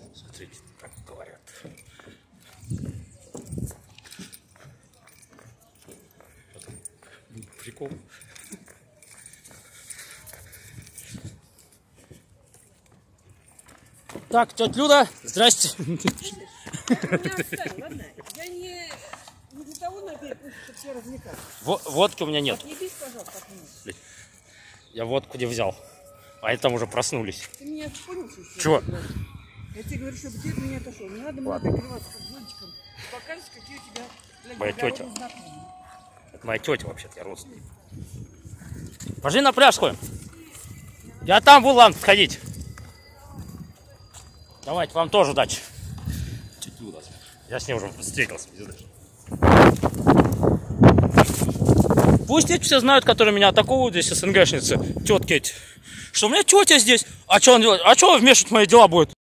Смотрите, так говорят. Прикол. Так, тетя Люда, здрасте. Ладно, я не для того напил, чтобы все развлекать. Водки у меня нет. Не бейся, пожалуйста, от меня. Я водку не взял. А они там уже проснулись. Ты меня понял, что? Чего? Я тебе говорю, чтобы ты от меня отошел. Не надо мне прикрываться как зонтиком. Покажешь, какие у тебя, блядь, Моя тетя. знакомые. Это моя тетя вообще-то, я родственник. Пошли на пляж сходим. Я там буду, ладно, сходить. Давайте, вам тоже удачи. Я с ним уже встретился. Пусть эти все знают, которые меня атаковывают здесь, СНГшницы, тетки эти, что у меня тетя здесь. А что он делает? А что он вмешивать в мои дела будет?